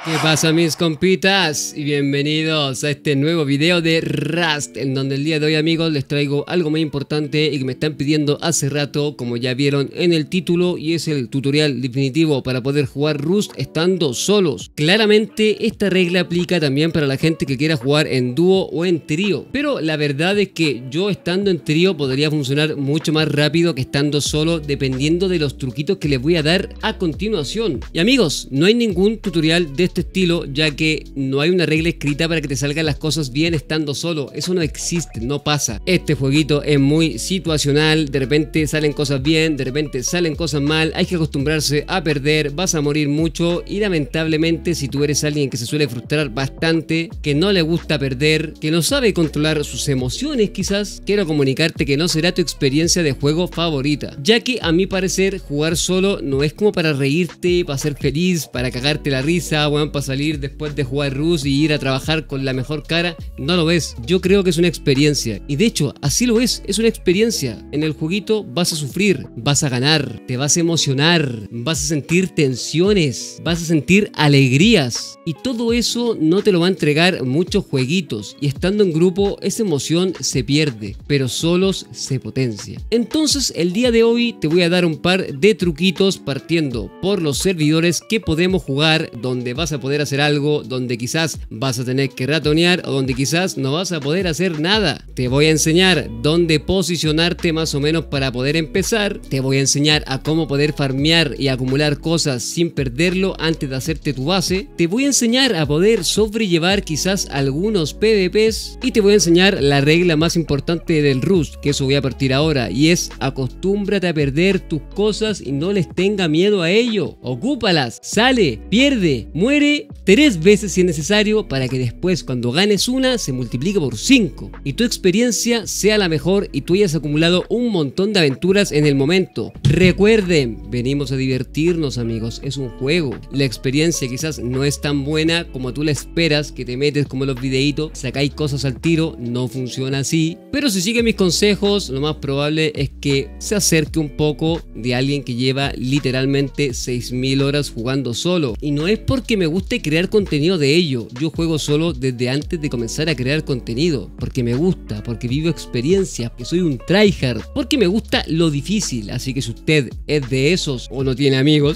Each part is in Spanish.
¿Qué pasa, mis compitas? Y bienvenidos a este nuevo video de Rust, en donde el día de hoy, amigos, les traigo algo muy importante y que me están pidiendo hace rato, como ya vieron en el título, y es el tutorial definitivo para poder jugar Rust estando solos. Claramente esta regla aplica también para la gente que quiera jugar en dúo o en trío, pero la verdad es que yo estando en trío podría funcionar mucho más rápido que estando solo, dependiendo de los truquitos que les voy a dar a continuación. Y amigos, no hay ningún tutorial de este estilo, ya que no hay una regla escrita para que te salgan las cosas bien estando solo. Eso no existe, no pasa. Este jueguito es muy situacional, de repente salen cosas bien, de repente salen cosas mal, hay que acostumbrarse a perder, vas a morir mucho y lamentablemente si tú eres alguien que se suele frustrar bastante, que no le gusta perder, que no sabe controlar sus emociones quizás, quiero comunicarte que no será tu experiencia de juego favorita, ya que a mi parecer jugar solo no es como para reírte, para ser feliz, para cagarte la risa, para salir después de jugar Rust y ir a trabajar con la mejor cara. No lo es. Yo creo que es una experiencia, y de hecho así lo es una experiencia. En el jueguito vas a sufrir, vas a ganar, te vas a emocionar, vas a sentir tensiones, vas a sentir alegrías, y todo eso no te lo va a entregar muchos jueguitos, y estando en grupo esa emoción se pierde, pero solos se potencia. Entonces el día de hoy te voy a dar un par de truquitos partiendo por los servidores que podemos jugar, donde vas a poder hacer algo, donde quizás vas a tener que ratonear o donde quizás no vas a poder hacer nada. Te voy a enseñar dónde posicionarte más o menos para poder empezar. Te voy a enseñar a cómo poder farmear y acumular cosas sin perderlo antes de hacerte tu base. Te voy a enseñar a poder sobrellevar quizás algunos PvPs y te voy a enseñar la regla más importante del Rust, que eso voy a partir ahora, y es: acostúmbrate a perder tus cosas y no les tenga miedo a ello. Ocúpalas, sale, pierde, muere 3 veces si es necesario, para que después cuando ganes una se multiplique por 5 y tu experiencia sea la mejor y tú hayas acumulado un montón de aventuras en el momento. Recuerden, venimos a divertirnos, amigos, es un juego. La experiencia quizás no es tan buena como tú la esperas, que te metes como en los videitos, sacáis cosas al tiro, no funciona así. Pero si sigues mis consejos, lo más probable es que se acerque un poco de alguien que lleva literalmente 6000 horas jugando solo. Y no es porque me guste crear contenido de ello, yo juego solo desde antes de comenzar a crear contenido, porque me gusta, porque vivo experiencias, que soy un tryhard, porque me gusta lo difícil. Así que si usted es de esos o no tiene amigos,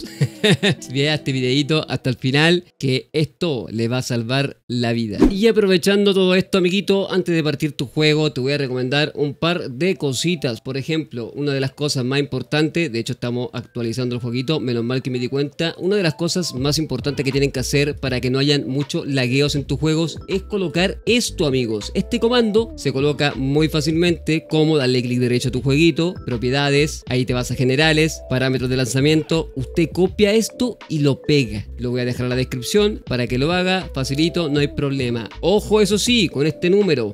vea este videito hasta el final, que esto le va a salvar la vida. Y aprovechando todo esto, amiguito, antes de partir tu juego te voy a recomendar un par de cositas. Por ejemplo, una de las cosas más importantes, de hecho estamos actualizando el jueguito, menos mal que me di cuenta, una de las cosas más importantes que tienen que hacer para que no hayan muchos lagueos en tus juegos es colocar esto, amigos. Este comando se coloca muy fácilmente, como darle clic derecho a tu jueguito, propiedades, ahí te vas a generales, parámetros de lanzamiento, usted copia esto y lo pega. Lo voy a dejar en la descripción para que lo haga, facilito, no hay problema. Ojo, eso sí, con este número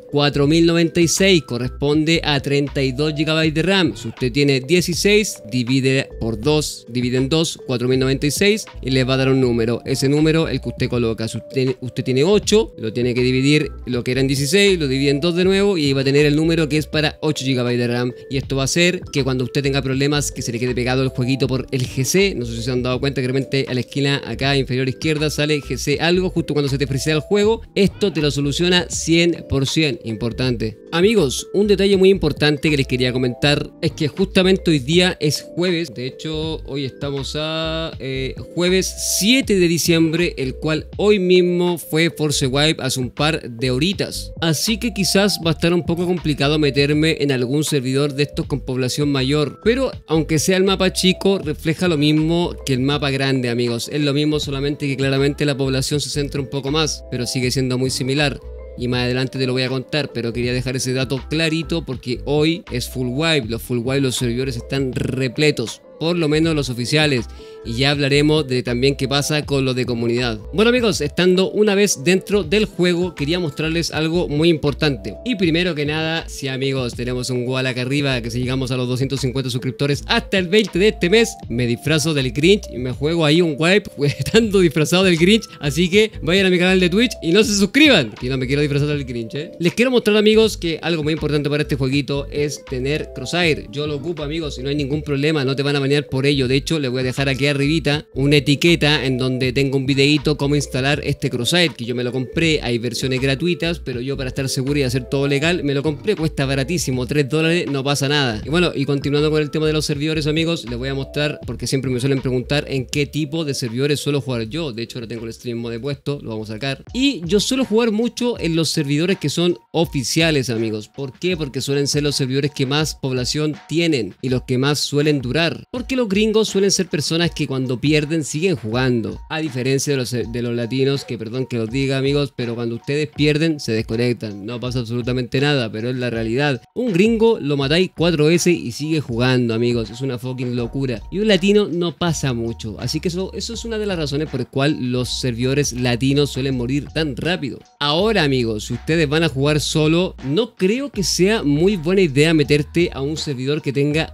4096 corresponde a 32 GB de RAM. Si usted tiene 16, divide por 2, divide en 2 4096 y le va a dar un número. Ese número el que usted coloca. Si usted tiene 8, lo tiene que dividir lo que era en 16, lo divide en 2 de nuevo y va a tener el número que es para 8 GB de RAM. Y esto va a hacer que cuando usted tenga problemas, que se le quede pegado el jueguito por el GC, no sé si se han dado cuenta que de repente a la esquina acá inferior izquierda sale GC algo justo cuando se te frisea el juego, esto te lo soluciona 100%. Importante. Amigos, un detalle muy importante que les quería comentar es que justamente hoy día es jueves. De hecho, hoy estamos a jueves 7 de diciembre, el cual hoy mismo fue Force Wipe hace un par de horitas. Así que quizás va a estar un poco complicado meterme en algún servidor de estos con población mayor. Pero aunque sea el mapa chico, refleja lo mismo que el mapa grande, amigos. Es lo mismo, solamente que claramente la población se centra un poco más, pero sigue siendo muy similar. Y más adelante te lo voy a contar, pero quería dejar ese dato clarito porque hoy es full wipe. Los full wipe, los servidores están repletos, por lo menos los oficiales. Y ya hablaremos de también qué pasa con lo de comunidad. Bueno, amigos, estando una vez dentro del juego, quería mostrarles algo muy importante. Y primero que nada, sí, amigos, tenemos un goal acá arriba, que si llegamos a los 250 suscriptores hasta el 20 de este mes, me disfrazo del Grinch y me juego ahí un wipe estando disfrazado del Grinch. Así que vayan a mi canal de Twitch y no se suscriban, que no me quiero disfrazar del Grinch, Les quiero mostrar, amigos, que algo muy importante para este jueguito es tener Crosshair. Yo lo ocupo, amigos, y no hay ningún problema, no te van a banear por ello. De hecho, les voy a dejar aquí arribita una etiqueta en donde tengo un videito cómo instalar este Crosshair, que yo me lo compré. Hay versiones gratuitas, pero yo para estar seguro y hacer todo legal me lo compré, cuesta baratísimo, $3, no pasa nada. Y bueno, y continuando con el tema de los servidores, amigos, les voy a mostrar, porque siempre me suelen preguntar en qué tipo de servidores suelo jugar yo. De hecho, ahora tengo el stream mode puesto, lo vamos a sacar. Y yo suelo jugar mucho en los servidores que son oficiales, amigos. ¿Por qué? Porque suelen ser los servidores que más población tienen y los que más suelen durar. Porque los gringos suelen ser personas que cuando pierden siguen jugando, a diferencia de los latinos, que perdón que los diga, amigos, pero cuando ustedes pierden se desconectan, no pasa absolutamente nada, pero es la realidad. Un gringo lo matáis 4 veces y sigue jugando, amigos, es una fucking locura. Y un latino no pasa mucho, así que eso es una de las razones por las cuales los servidores latinos suelen morir tan rápido. Ahora, amigos, si ustedes van a jugar solo, no creo que sea muy buena idea meterte a un servidor que tenga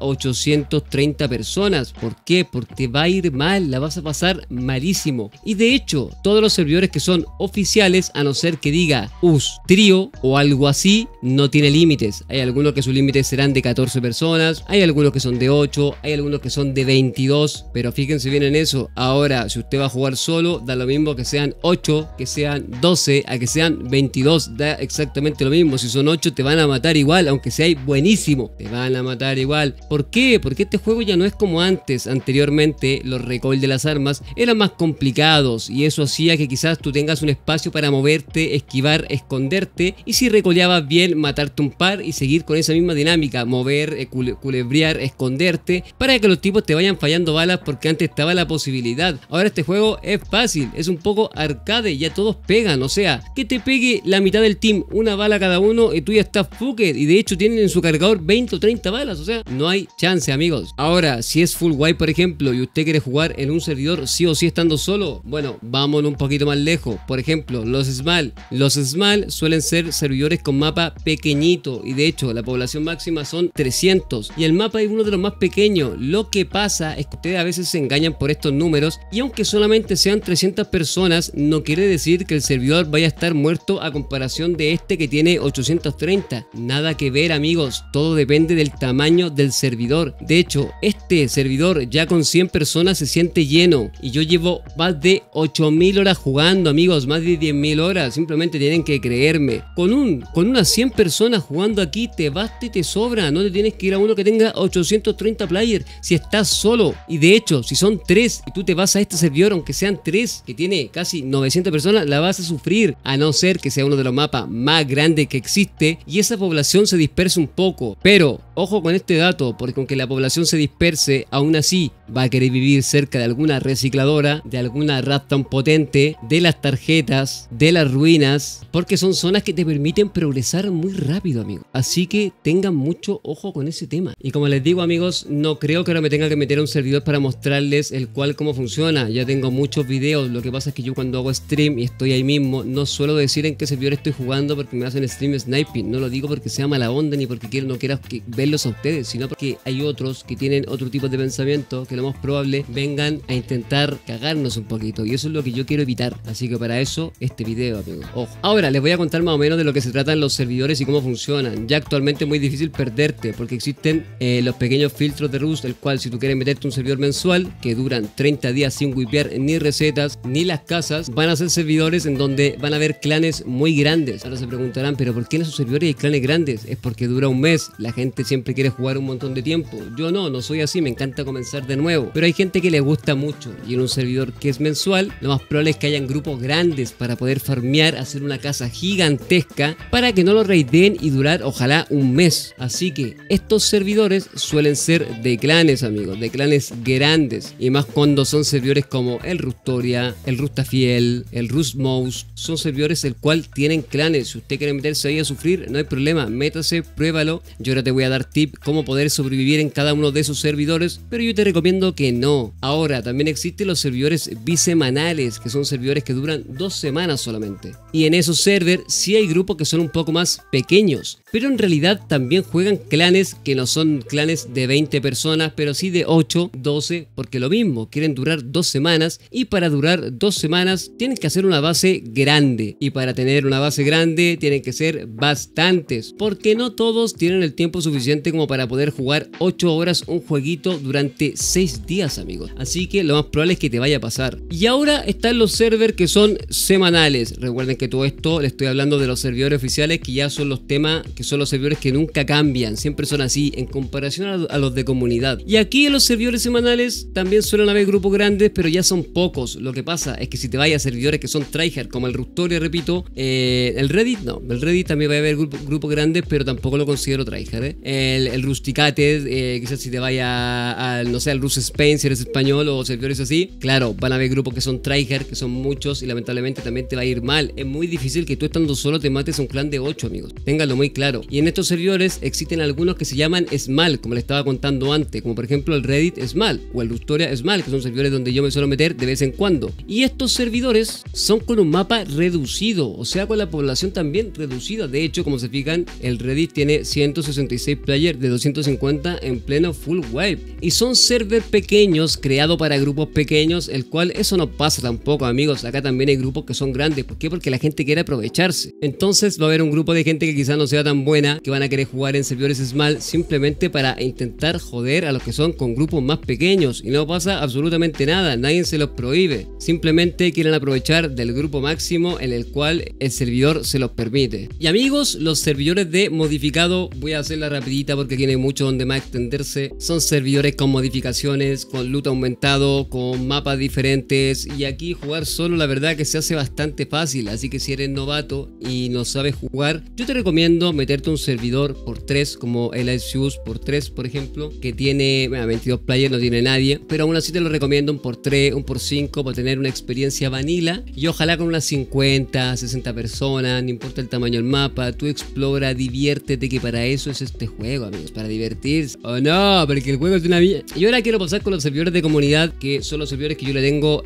830 personas. ¿Por qué? Porque te va a ir mal, la vas a pasar malísimo. Y de hecho, todos los servidores que son oficiales, a no ser que diga US Trio o algo así, no tiene límites. Hay algunos que sus límites serán de 14 personas, hay algunos que son de 8, hay algunos que son de 22, pero fíjense bien en eso. Ahora, si usted va a jugar solo, da lo mismo que sean 8, que sean 12, a que sean 22, da exactamente lo mismo. Si son 8 te van a matar igual, aunque seas buenísimo, te van a matar igual. ¿Por qué? Porque este juego ya no es como antes. Anteriormente los recoil de las armas eran más complicados y eso hacía que quizás tú tengas un espacio para moverte, esquivar, esconderte, y si recoleabas bien, matarte un par y seguir con esa misma dinámica, mover, culebrear, esconderte, para que los tipos te vayan fallando balas, porque antes estaba la posibilidad. Ahora este juego es fácil, es un poco arcade, ya todos pegan, o sea, que te pegue la mitad del team una bala cada uno y tú ya estás fucked, y de hecho tienen en su cargador 20 o 30 balas, o sea, no hay chance, amigos. Ahora, si es full wipe, por ejemplo, y usted quiere jugar en un servidor sí o sí estando solo, bueno, vámonos un poquito más lejos. Por ejemplo, los Small. Los Small suelen ser servidores con mapa pequeñito, y de hecho la población máxima son 300 y el mapa es uno de los más pequeños. Lo que pasa es que ustedes a veces se engañan por estos números, y aunque solamente sean 300 personas, no quiere decir que el servidor vaya a estar muerto a comparación de este que tiene 830. Nada que ver, amigos, todo depende del tamaño del servidor. De hecho, este servidor ya con 100 personas se siente lleno, y yo llevo más de 8000 horas jugando, amigos, más de 10.000 horas, simplemente tienen que creerme. Con unas 100 personas jugando aquí te basta y te sobra, no te tienes que ir a uno que tenga 830 players si estás solo. Y de hecho, si son 3 y tú te vas a este servidor, aunque sean 3 que tiene casi 900 personas, la vas a sufrir, a no ser que sea uno de los mapas más grandes que existe y esa población se disperse un poco. Pero ojo con este dato, porque aunque la población se disperse, aún así va a querer vivir cerca de alguna recicladora, de alguna Raptown potente, de las tarjetas, de las ruinas, porque son zonas que te permiten progresar muy rápido, amigo. Así que tengan mucho ojo con ese tema. Y como les digo, amigos, no creo que ahora me tenga que meter a un servidor para mostrarles el cual cómo funciona. Ya tengo muchos videos. Lo que pasa es que yo cuando hago stream y estoy ahí mismo, no suelo decir en qué servidor estoy jugando porque me hacen stream sniping. No lo digo porque sea mala onda ni porque no quiera verlos a ustedes, sino porque hay otros que tienen otro tipo de pensamiento que lo más probable vengan a intentar cagarnos un poquito, y eso es lo que yo quiero evitar. Así que para eso este video, amigos, ojo. Ahora les voy a contar más o menos de lo que se tratan los servidores y cómo funcionan. Ya actualmente es muy difícil perderte porque existen los pequeños filtros de Rust, el cual si tú quieres meterte un servidor mensual que duran 30 días sin wipear ni recetas ni las casas, van a ser servidores en donde van a haber clanes muy grandes. Ahora se preguntarán, pero ¿por qué en esos servidores hay clanes grandes? Es porque dura un mes, la gente siempre quiere jugar un montón de tiempo. Yo no soy así, me encanta comenzar de nuevo, pero hay gente que le gusta mucho, y en un servidor que es mensual, lo más probable es que hayan grupos grandes para poder farmear, hacer una casa gigantesca para que no lo raideen y durar ojalá un mes. Así que estos servidores suelen ser de clanes, amigos, de clanes grandes, y más cuando son servidores como el Rustoria, el Rustafiel, el Rustmouse, son servidores el cual tienen clanes. Si usted quiere meterse ahí a sufrir, no hay problema, métase, pruébalo. Yo ahora te voy a dar tip cómo poder sobrevivir en cada uno de esos servidores, pero yo te recomiendo que no. Ahora también existen los servidores bisemanales, que son servidores que duran 2 semanas solamente, y en esos servers sí hay grupos que son un poco más pequeños, pero en realidad también juegan clanes que no son clanes de 20 personas, pero sí de 8, 12, porque lo mismo, quieren durar 2 semanas, y para durar 2 semanas tienen que hacer una base grande, y para tener una base grande tienen que ser bastantes, porque no todos tienen el tiempo suficiente suficiente como para poder jugar 8 horas un jueguito durante 6 días, amigos. Así que lo más probable es que te vaya a pasar. Y ahora están los servers que son semanales. Recuerden que todo esto le estoy hablando de los servidores oficiales, que ya son los temas, que son los servidores que nunca cambian, siempre son así en comparación a los de comunidad. Y aquí en los servidores semanales también suelen haber grupos grandes, pero ya son pocos. Lo que pasa es que si te vayas a servidores que son tryhard, como el Rustoria, repito, el Reddit no, el Reddit también va a haber grupos grandes, pero tampoco lo considero tryhard, el Rusticated, quizás si te vayas al, no sé, al Rus Spain, si eres español, o servidores así, claro, van a haber grupos que son tryhard, que son muchos, y lamentablemente también te va a ir mal. Es muy difícil que tú estando solo te mates a un clan de 8, amigos, ténganlo muy claro. Y en estos servidores existen algunos que se llaman Small, como les estaba contando antes, como por ejemplo el Reddit Small o el Rustoria Small, que son servidores donde yo me suelo meter de vez en cuando. Y estos servidores son con un mapa reducido, o sea, con la población también reducida. De hecho, como se fijan, el Reddit tiene 166 players de 250 en pleno full wipe. Y son servers pequeños, creados para grupos pequeños, el cual eso no pasa tampoco, amigos. Acá también hay grupos que son grandes. ¿Por qué? Porque la gente quiere aprovecharse. Entonces va a haber un grupo de gente que quizás no sea tan buena, que van a querer jugar en servidores small simplemente para intentar joder a los que son con grupos más pequeños. Y no pasa absolutamente nada, nadie se los prohíbe. Simplemente quieren aprovechar del grupo máximo en el cual el servidor se los permite. Y amigos, los servidores de modificado, voy a hacerla rapidita porque aquí no hay mucho donde más extenderse. Son servidores con modificaciones, con loot aumentado, con mapas diferentes, y aquí jugar solo la verdad que se hace bastante fácil. Así que si eres novato y no sabes jugar, yo te recomiendo meterte un servidor por 3 como el Iceus por 3, por ejemplo, que tiene 22 players, no tiene nadie, pero aún así te lo recomiendo un por 3, un por 5 para tener una experiencia vanilla, y ojalá con unas 50, 60 personas, no importa el tamaño del mapa, tú explora, diviértete, que para eso es este juego, amigos, para divertirse. Oh no, porque el juego es una mierda. Y ahora quiero pasar con los servidores de comunidad, que son los servidores que yo le tengo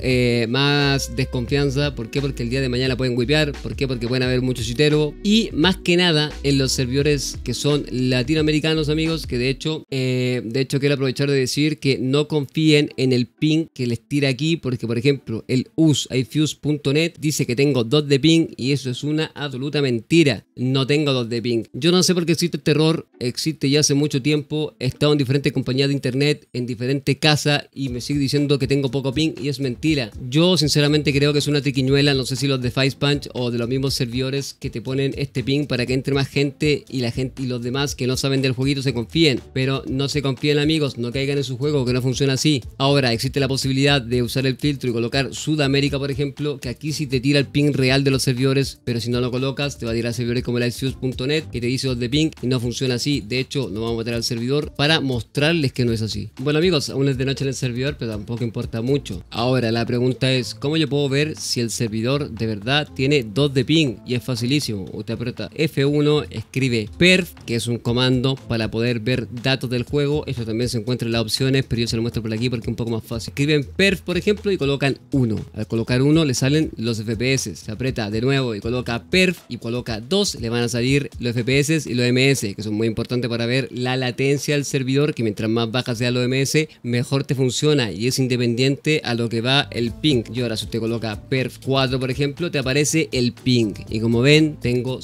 más desconfianza. ¿Por qué? Porque el día de mañana pueden wipear. ¿Por qué? Porque pueden haber muchos chiteros. Y más que nada en los servidores que son latinoamericanos, amigos, que de hecho quiero aprovechar de decir que no confíen en el ping que les tira aquí, porque por ejemplo el usifuse.net dice que tengo 2 de ping, y eso es una absoluta mentira. No tengo 2 de ping. Yo no sé por qué existe este error, existe ya hace mucho tiempo. He estado en diferentes compañías de internet, en diferentes casas, y me sigue diciendo que tengo poco ping, y es mentira. Yo sinceramente creo que es una triquiñuela, no sé si los de Fivepunch o de los mismos servidores que te ponen este ping para que entre más gente, y la gente y los demás que no saben del jueguito se confíen. Pero no se confíen, amigos, no caigan en su juego, que no funciona así. Ahora existe la posibilidad de usar el filtro y colocar Sudamérica, por ejemplo, que aquí sí te tira el ping real de los servidores, pero si no lo colocas te va a tirar servidores como el Iceus.net que te dice 2 de ping, y no funciona así. De hecho, nos vamos a meter al servidor para mostrarles que no es así. Bueno, amigos, aún es de noche en el servidor, pero tampoco importa mucho. Ahora la pregunta es, ¿cómo yo puedo ver si el servidor de verdad tiene 2 de ping? Y es facilísimo. Usted aprieta F1, escribe perf, que es un comando para poder ver datos del juego. Eso también se encuentra en las opciones, pero yo se lo muestro por aquí porque es un poco más fácil. Escriben perf, por ejemplo, y colocan 1. Al colocar 1 le salen los FPS. Se aprieta de nuevo y coloca perf y coloca 2, le van a salir los FPS y los MS, que son muy importantes para ver la latencia del servidor, que mientras más baja sea los MS, mejor te funciona, y es independiente a lo que va el ping. Y ahora si usted coloca perf 4, por ejemplo, te aparece el ping, y como ven tengo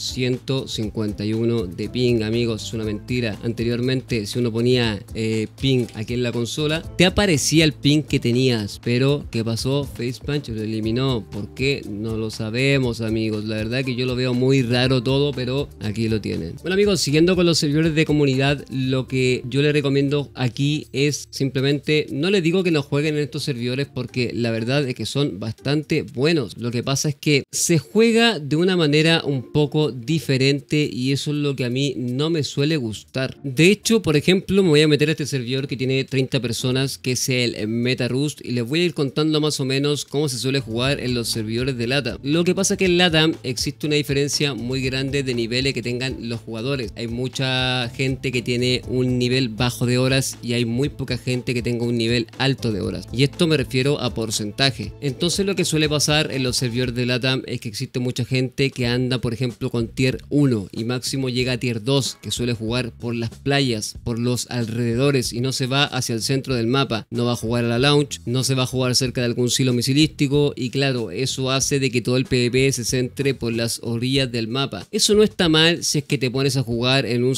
151 de ping, amigos. Es una mentira. Anteriormente, si uno ponía ping aquí en la consola, te aparecía el ping que tenías, pero ¿qué pasó? Fivepunch lo eliminó. ¿Por qué? No lo sabemos, amigos. La verdad que yo lo veo muy raro todo, pero aquí lo tienen. Bueno, amigos, siguiendo con los servidores de comunidad, lo que yo les recomiendo aquí es simplemente, no les digo que no jueguen en estos servidores, porque la verdad es que son bastante buenos. Lo que pasa es que se juega de una manera un poco diferente, y eso es lo que a mí no me suele gustar. De hecho, por ejemplo, me voy a meter a este servidor que tiene 30 personas, que es el MetaRust, y les voy a ir contando más o menos cómo se suele jugar en los servidores de LATAM. Lo que pasa es que en LATAM existe una diferencia muy grande de niveles que tengan los jugadores. Hay mucha gente que tiene un nivel bajo de horas, y hay muy poca gente que tenga un nivel alto de horas, y esto me refiero a porcentaje. Entonces lo que suele pasar en los servidores de LATAM es que existe mucha gente que anda, por ejemplo, con tier 1 y máximo llega a tier 2, que suele jugar por las playas, por los alrededores, y no se va hacia el centro del mapa. No va a jugar a la launch, no se va a jugar cerca de algún silo misilístico, y claro, eso hace de que todo el PvP se centre por las orillas del mapa. Eso no está mal si es que te pones a jugar en un servidor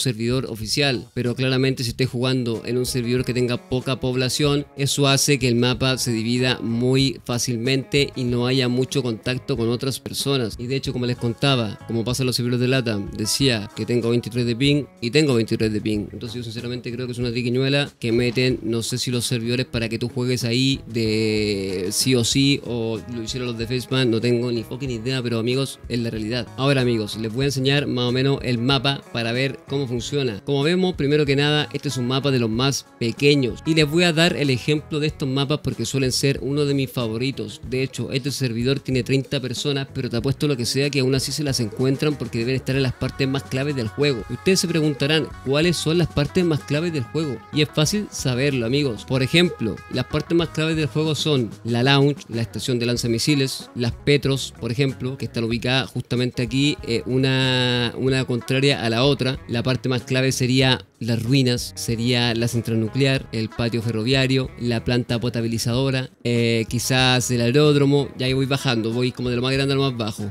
oficial, pero claramente si estés jugando en un servidor que tenga poca población, eso hace que el mapa se divida muy fácilmente y no haya mucho contacto con otras personas. Y de hecho, como les contaba, como pasa en los servidores de LATAM, decía que tengo 23 de ping y tengo 23 de ping. Entonces yo sinceramente creo que es una triquiñuela que meten, no sé si los servidores para que tú juegues ahí de sí o sí, o lo hicieron los de Faceman, no tengo ni fucking idea, pero amigos, es la realidad. Ahora amigos, les voy a enseñar más o menos el mapa para ver cómo funciona. Como vemos, primero que nada, este es un mapa de los más pequeños y les voy a dar el ejemplo de estos mapas porque suelen ser uno de mis favoritos. De hecho, este servidor tiene 30 personas, pero te apuesto lo que sea que aún así se las encuentran porque deben estar en las partes más claves del juego. Y ustedes se preguntarán, ¿cuáles son las partes más claves del juego? Y es fácil saberlo, amigos. Por ejemplo, las partes más claves del juego son la launch, la estación de lanzamisiles, las petros, por ejemplo, que están ubicadas justamente aquí, una contraria a la otra. La parte más clave sería las ruinas, sería la central nuclear, el patio ferroviario, la planta potabilizadora, quizás el aeródromo. Ya ahí voy bajando, voy como de lo más grande a lo más bajo.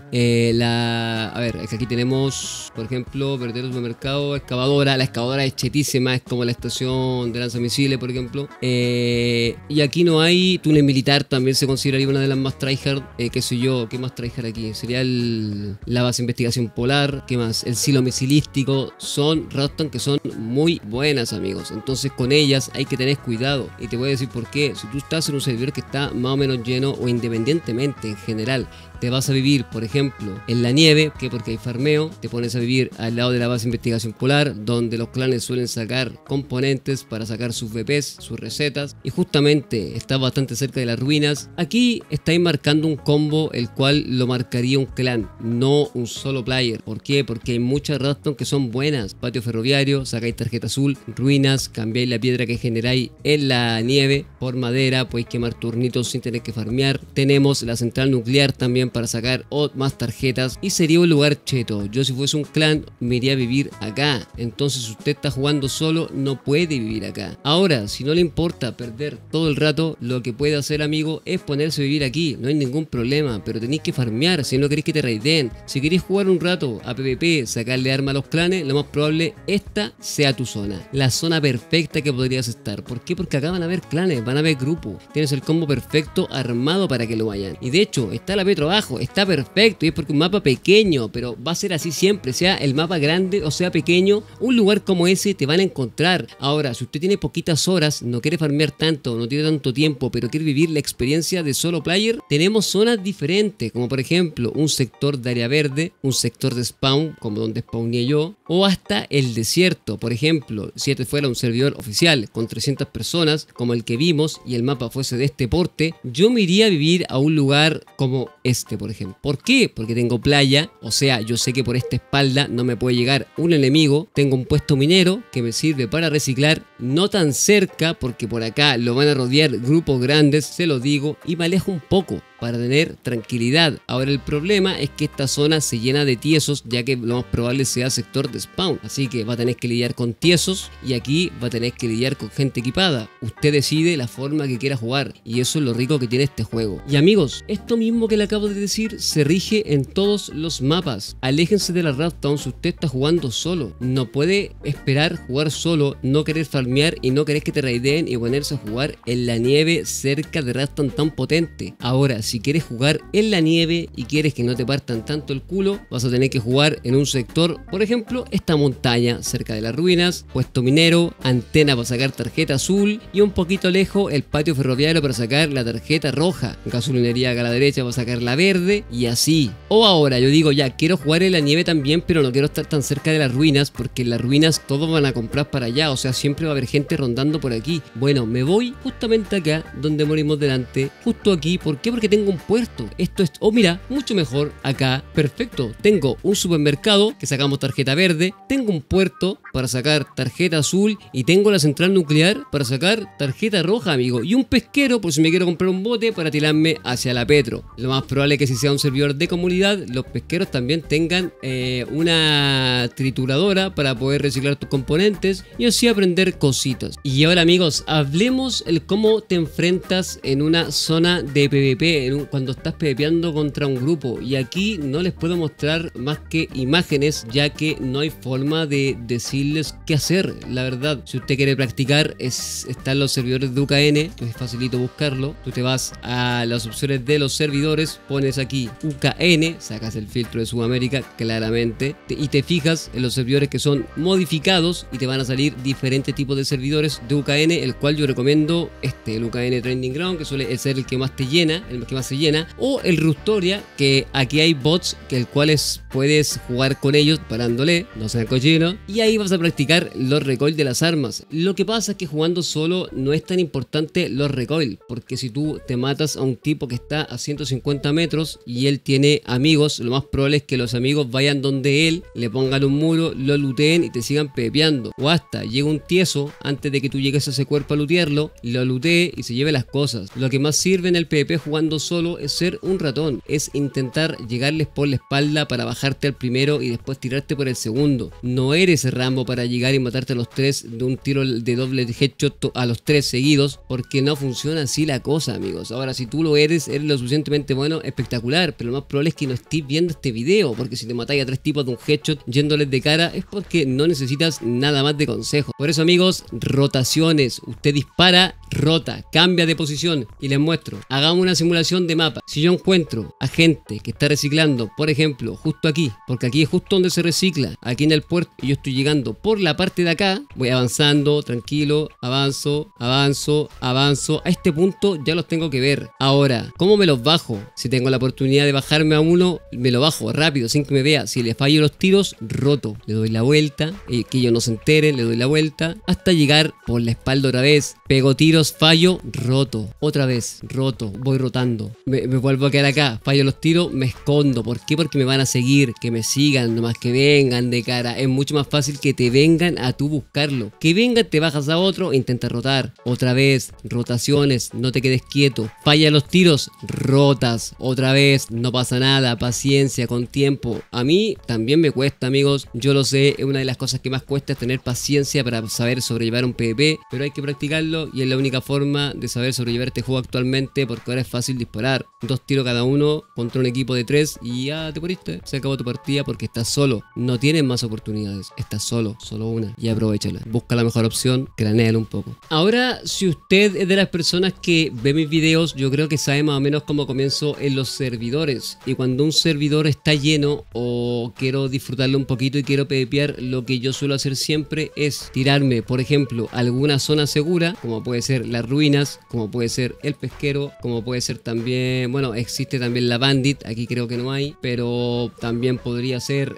A ver, es que aquí tenemos, por ejemplo, vertedero, supermercado, excavadora. La excavadora es chetísima, es como la estación de lanzamisiles, por ejemplo. Y aquí no hay túnel militar, también se consideraría una de las más tryhard. Qué sé yo, ¿qué más tryhard aquí? Sería la base de investigación polar, ¿qué más? El silo misilístico. Son Raston que son muy buenas, amigos. Entonces con ellas hay que tener cuidado. Y te voy a decir por qué. Si tú estás en un servidor que está más o menos lleno, o independientemente en general, te vas a vivir, por ejemplo, en la nieve, que porque hay farmeo, te pones a vivir al lado de la base de investigación polar, donde los clanes suelen sacar componentes para sacar sus VPs, sus recetas, y justamente está bastante cerca de las ruinas. Aquí estáis marcando un combo, el cual lo marcaría un clan, no un solo player. ¿Por qué? Porque hay muchas Raston que son buenas. Patio ferroviario, sacáis tarjeta azul, ruinas, cambiáis la piedra que generáis en la nieve por madera, podéis quemar turnitos sin tener que farmear. Tenemos la central nuclear también para sacar más tarjetas y sería un lugar cheto. Yo si fuese un clan me iría a vivir acá. Entonces si usted está jugando solo no puede vivir acá. Ahora, si no le importa perder todo el rato, lo que puede hacer, amigo, es ponerse a vivir aquí. No hay ningún problema, pero tenéis que farmear si no queréis que te raiden. Si queréis jugar un rato a PvP, sacarle arma a los clanes, lo más probable esta sea tu zona. La zona perfecta que podrías estar. ¿Por qué? Porque acá van a haber clanes, van a haber grupos. Tienes el combo perfecto armado para que lo vayan. Y de hecho, está la Petro abajo, está perfecto. Y es porque un mapa pequeño, pero va a ser así siempre. Sea el mapa grande o sea pequeño, un lugar como ese te van a encontrar. Ahora, si usted tiene poquitas horas, no quiere farmear tanto, no tiene tanto tiempo, pero quiere vivir la experiencia de solo player, tenemos zonas diferentes, como por ejemplo un sector de área verde, un sector de spawn, como donde spawné yo, o hasta el desierto. Por ejemplo, si este fuera un servidor oficial con 300 personas, como el que vimos, y el mapa fuese de este porte, yo me iría a vivir a un lugar como este, por ejemplo. ¿Por qué? Porque tengo playa, o sea, yo sé que por esta espalda no me puede llegar un enemigo, tengo un puesto minero que me sirve para reciclar, no tan cerca porque por acá lo van a rodear grupos grandes, se lo digo, y me alejo un poco para tener tranquilidad. Ahora el problema es que esta zona se llena de tiesos, ya que lo más probable sea sector de spawn, así que va a tener que lidiar con tiesos y aquí va a tener que lidiar con gente equipada. Usted decide la forma que quiera jugar y eso es lo rico que tiene este juego. Y amigos, esto mismo que le acabo de decir se rige en todos los mapas. Aléjense de la Raston si usted está jugando solo. No puede esperar jugar solo, no querer farmear y no querer que te raideen y ponerse a jugar en la nieve cerca de Raston tan potente. Ahora, si quieres jugar en la nieve y quieres que no te partan tanto el culo, vas a tener que jugar en un sector, por ejemplo, esta montaña cerca de las ruinas, puesto minero, antena para sacar tarjeta azul y un poquito lejos el patio ferroviario para sacar la tarjeta roja, gasolinería acá a la derecha para sacar la verde y así. O ahora yo digo ya, quiero jugar en la nieve también, pero no quiero estar tan cerca de las ruinas porque en las ruinas todos van a comprar para allá, o sea, siempre va a haber gente rondando por aquí. Bueno, me voy justamente acá donde morimos delante, justo aquí. ¿Por qué? Porque tengo un puerto. Esto es, oh mira, mucho mejor acá. Perfecto. Tengo un supermercado que sacamos tarjeta verde, tengo un puerto para sacar tarjeta azul y tengo la central nuclear para sacar tarjeta roja, amigo. Y un pesquero por si me quiero comprar un bote para tirarme hacia la Petro. Lo más probable es que si sea un servidor de comunidad, los pesqueros también tengan una trituradora para poder reciclar tus componentes y así aprender cositas. Y ahora, amigos, hablemos el cómo te enfrentas en una zona de PvP, cuando estás PvPeando contra un grupo. Y aquí no les puedo mostrar más que imágenes, ya que no hay forma de decirles qué hacer, la verdad. Si usted quiere practicar, están los servidores de UKN, que es facilito buscarlo. Tú te vas a las opciones de los servidores, pones aquí UKN, sacas el filtro de Sudamérica claramente, y te fijas en los servidores que son modificados y te van a salir diferentes tipos de servidores de UKN, el cual yo recomiendo el UKN Training Ground, que suele ser el que más te llena, el que más se llena, o el Rustoria, que aquí hay bots que el cuales puedes jugar con ellos parándole, no sean cochinos, y ahí vas a practicar los recoil de las armas. Lo que pasa es que jugando solo no es tan importante los recoil, porque si tú te matas a un tipo que está a 150 metros y él tiene amigos, lo más probable es que los amigos vayan donde él, le pongan un muro, lo looteen y te sigan pepeando, o hasta llega un tieso antes de que tú llegues a ese cuerpo a lootearlo, lo lootee y se lleve las cosas. Lo que más sirve en el PvP jugando solo es ser un ratón, es intentar llegarles por la espalda para bajarte al primero y después tirarte por el segundo. No eres Rambo para llegar y matarte a los tres de un tiro de doble headshot a los tres seguidos, porque no funciona así la cosa, amigos. Ahora, si tú lo eres lo suficientemente bueno, espectacular, pero lo más probable es que no estés viendo este video, porque si te matáis a tres tipos de un headshot yéndoles de cara es porque no necesitas nada más de consejo. Por eso, amigos, rotaciones. Usted dispara, rota, cambia de posición y les muestro. Hagamos una simulación de mapa. Si yo encuentro a gente que está reciclando, por ejemplo, justo aquí, porque aquí es justo donde se recicla, aquí en el puerto, y yo estoy llegando por la parte de acá, voy avanzando, tranquilo, avanzo, avanzo, avanzo. A este punto ya los tengo que ver. Ahora, ¿cómo me los bajo? Si tengo la oportunidad de bajarme a uno, me lo bajo rápido, sin que me vea. Si le fallo los tiros, roto. Le doy la vuelta, que ellos no se enteren, le doy la vuelta, hasta llegar por la espalda otra vez. Pego tiros, fallo, roto. Otra vez, roto, voy rotando. Me vuelvo a quedar acá, fallo los tiros, me escondo. ¿Por qué? Porque me van a seguir, que me sigan, nomás que vengan de cara. Es mucho más fácil que te vengan a tú buscarlo. Que vengan, te bajas a otro, intenta rotar. Otra vez, rotaciones, no te quedes quieto. Falla los tiros, rotas. Otra vez, no pasa nada, paciencia, con tiempo. A mí también me cuesta, amigos, yo lo sé, es una de las cosas que más cuesta, es tener paciencia para saber sobrellevar un PvP, pero hay que practicarlo y es la única forma de saber sobrellevar este juego actualmente, porque ahora es fácil disparar. 2 tiros cada uno contra un equipo de 3 y ya te moriste, se acabó tu partida porque estás solo. No tienes más oportunidades, estás solo una, y aprovechala. Busca la mejor opción, cranéala un poco. Ahora, si usted es de las personas que ve mis videos, yo creo que sabe más o menos cómo comienzo en los servidores, y cuando un servidor está lleno o quiero disfrutarlo un poquito y quiero PvPear, lo que yo suelo hacer siempre es tirarme, por ejemplo, a alguna zona segura, como puede ser las ruinas, como puede ser el pesquero, como puede ser también, bueno, existe también la bandit, aquí creo que no hay, pero también podría ser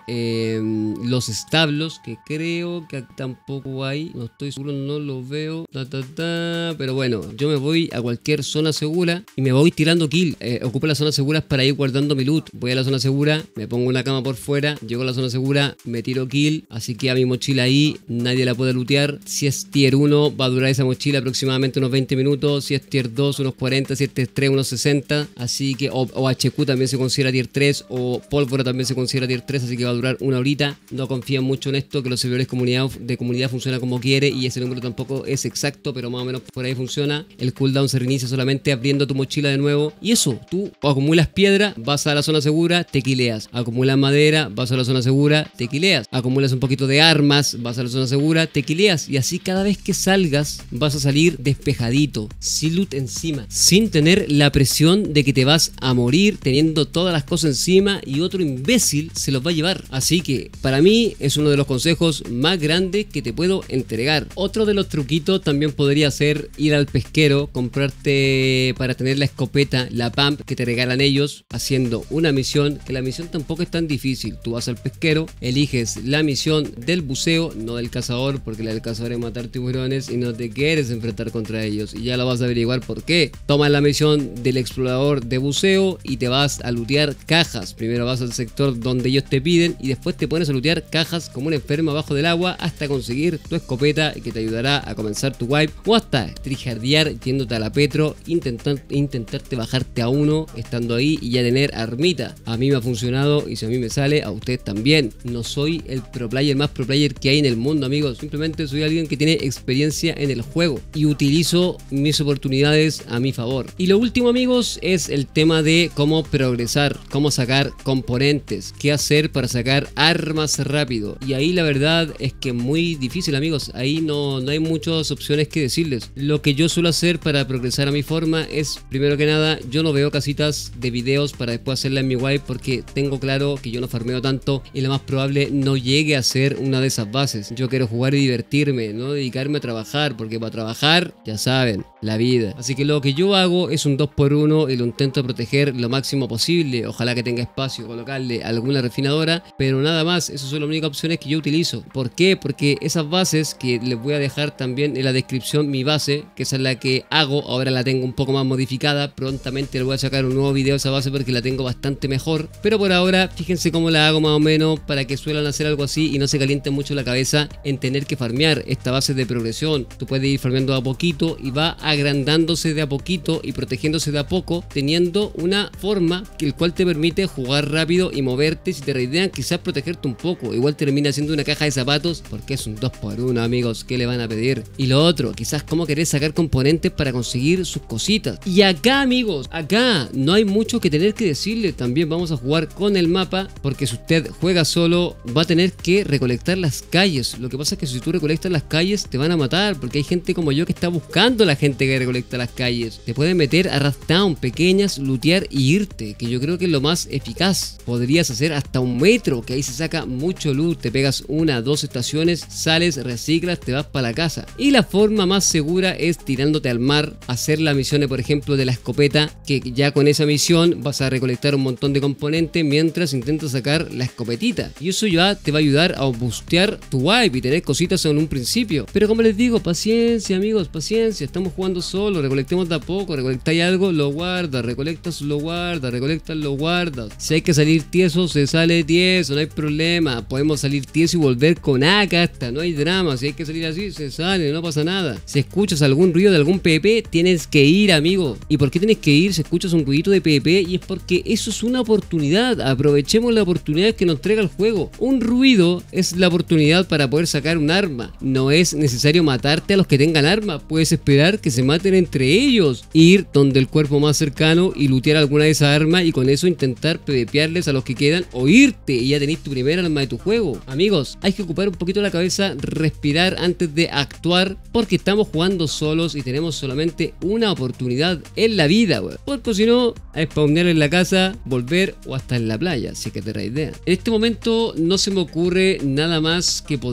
los establos, que creo que aquí tampoco hay, no estoy seguro, no lo veo, pero bueno, yo me voy a cualquier zona segura y me voy tirando kill. Ocupo las zonas seguras para ir guardando mi loot. Voy a la zona segura, me pongo una cama por fuera, llego a la zona segura, me tiro kill, así que a mi mochila ahí nadie la puede lootear. Si es tier 1 va a durar esa mochila aproximadamente unos 20 minutos, si es tier 2 unos 40, si es tier 3 unos 60, así que o HQ también se considera tier 3, o pólvora también se considera tier 3, así que va a durar una horita. No confíen mucho en esto, que los servidores de comunidad funcionan como quiere y ese número tampoco es exacto, pero más o menos por ahí funciona. El cooldown se reinicia solamente abriendo tu mochila de nuevo, y eso, tú acumulas piedra, vas a la zona segura, te quileas, acumulas madera, vas a la zona segura, te quileas, acumulas un poquito de armas, vas a la zona segura, te quileas, y así cada vez que salgas vas a salir despejadito, sin loot encima, sin tener la presión de que te vas a morir teniendo todas las cosas encima y otro imbécil se los va a llevar. Así que para mí es uno de los consejos más grandes que te puedo entregar. Otro de los truquitos también podría ser ir al pesquero, comprarte para tener la escopeta, la pump que te regalan ellos, haciendo una misión, que la misión tampoco es tan difícil. Tú vas al pesquero, eliges la misión del buceo, no del cazador, porque la del cazador es matar tiburones y no te quieres enfrentar contra ellos, y ya lo vas a averiguar por qué. Tomas la misión del explorador de buceo y te vas a lootear cajas. Primero vas al sector donde ellos te piden y después te pones a lootear cajas como un enfermo abajo del agua hasta conseguir tu escopeta, que te ayudará a comenzar tu wipe, o hasta trijardear yéndote a la petro, intentarte bajarte a uno estando ahí y ya tener armita. A mí me ha funcionado, y si a mí me sale, a usted también. No soy el pro player más pro player que hay en el mundo, amigos, simplemente soy alguien que tiene experiencia en el juego y utilizo mis oportunidades a mi favor. Y lo último, amigos, amigos es el tema de cómo progresar, cómo sacar componentes, qué hacer para sacar armas rápido. Y ahí la verdad es que es muy difícil, amigos. Ahí no hay muchas opciones que decirles. Lo que yo suelo hacer para progresar a mi forma es, primero que nada, yo no veo casitas de videos para después hacerla en mi wipe, porque tengo claro que yo no farmeo tanto y lo más probable no llegue a ser una de esas bases. Yo quiero jugar y divertirme, no dedicarme a trabajar, porque para trabajar, ya saben, la vida. Así que lo que yo hago es un 2x1 y lo intento proteger lo máximo posible. Ojalá que tenga espacio, colocarle alguna refinadora, pero nada más. Esas son las únicas opciones que yo utilizo. ¿Por qué? Porque esas bases, que les voy a dejar también en la descripción mi base, que esa es la que hago, ahora la tengo un poco más modificada, prontamente le voy a sacar un nuevo video a esa base porque la tengo bastante mejor, pero por ahora fíjense cómo la hago más o menos para que suelan hacer algo así y no se calienten mucho la cabeza en tener que farmear esta base de progresión. Tú puedes ir farmeando a poquito y va agrandándose de a poquito y protegiéndose de a poco, teniendo una forma que el cual te permite jugar rápido y moverte. Si te raidean, quizás protegerte un poco, igual termina siendo una caja de zapatos porque es un 2x1, amigos. ¿Qué le van a pedir? Y lo otro, quizás cómo querés sacar componentes para conseguir sus cositas. Y acá, amigos, acá no hay mucho que tener que decirle. También vamos a jugar con el mapa, porque si usted juega solo va a tener que recolectar las calles. Lo que pasa es que si tú recolectas las calles te van a matar, porque hay gente como yo que está buscando a la gente que recolecta las calles. Te pueden meter a Rush Town, pequeñas, lootear y irte, que yo creo que es lo más eficaz. Podrías hacer hasta un metro, que ahí se saca mucho loot. Te pegas 1, 2 estaciones, sales, reciclas, te vas para la casa. Y la forma más segura es tirándote al mar, hacer las misiones, por ejemplo, de la escopeta, que ya con esa misión vas a recolectar un montón de componentes mientras intentas sacar la escopetita. Y eso ya te va a ayudar a boostear tu wipe y tener cositas en un principio. Pero como les digo, paciencia, amigos, paciencia. Estamos jugando solo, recolectemos de a poco. Recolectáis algo, lo guardas, recolectas, lo guardas, recolectas, lo guardas. Si hay que salir tieso, se sale tieso, no hay problema. Podemos salir tieso y volver con AK hasta, no hay drama. Si hay que salir así, se sale, no pasa nada. Si escuchas algún ruido de algún PvP, tienes que ir, amigo. ¿Y por qué tienes que ir si escuchas un ruidito de PvP? Y es porque eso es una oportunidad. Aprovechemos la oportunidad que nos entrega el juego. Un ruido es la oportunidad para poder sacar un arma. No es necesario matarte a los que tengan arma. Puedes esperar que se maten entre ellos. Ir donde el cuerpo más cercano y lootear alguna de esas armas, y con eso intentar PvParles a los que quedan, o irte y ya tenéis tu primer arma de tu juego. Amigos, hay que ocupar un poquito la cabeza, respirar antes de actuar, porque estamos jugando solos y tenemos solamente una oportunidad en la vida, wey. Porque si no, a spawnear en la casa, volver o hasta en la playa, si que te raidean. En este momento no se me ocurre nada más que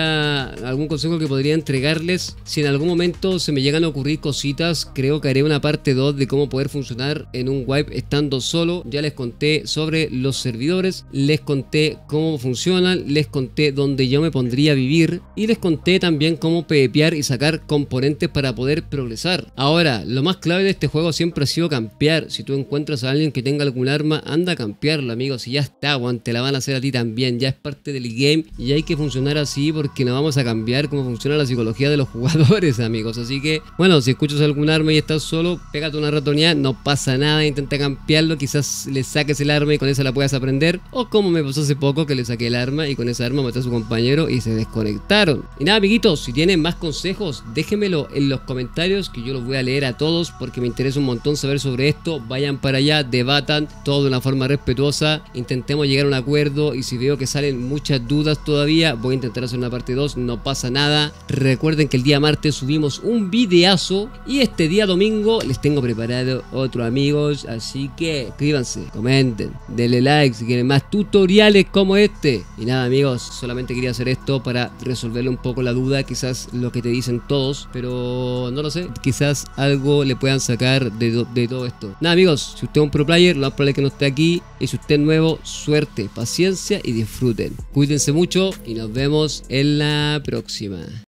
algún consejo que podría entregarles. Si en algún momento se me llegan a ocurrir cositas, creo que haré una parte 2 de cómo poder funcionar en un wipe estando solo. Ya les conté sobre los servidores, les conté cómo funcionan, les conté dónde yo me pondría a vivir y les conté también cómo PvPar y sacar componentes para poder progresar. Ahora, lo más clave de este juego siempre ha sido campear. Si tú encuentras a alguien que tenga algún arma, anda a campearlo, amigos, y ya está, weón, te la van a hacer a ti también. Ya es parte del game y hay que funcionar así, porque no vamos a cambiar cómo funciona la psicología de los jugadores, amigos. Así que, bueno, si escuchas algún arma y estás solo, pégate una ratoneada, no pasa nada, intenta campearlo, quizás le saques el arma y con esa la puedas aprender, o como me pasó hace poco que le saqué el arma y con esa arma maté a su compañero y se desconectaron. Y nada, amiguitos, si tienen más consejos, déjenmelo en los comentarios, que yo los voy a leer a todos porque me interesa un montón saber sobre esto. Vayan para allá, debatan todo de una forma respetuosa, intentemos llegar a un acuerdo, y si veo que salen muchas dudas todavía, voy a intentar hacer una parte 2, no pasa nada. Recuerden que el día martes subimos un videazo y este día domingo les tengo preparado otro, amigos, así que suscríbanse, comenten, denle like si quieren más tutoriales como este. Y nada, amigos, solamente quería hacer esto para resolverle un poco la duda, quizás lo que te dicen todos, pero no lo sé, quizás algo le puedan sacar de todo esto. Nada, amigos, si usted es un pro player, lo más probable es que no esté aquí, y si usted es nuevo, suerte, paciencia y disfruten. Cuídense mucho y nos vemos en la próxima.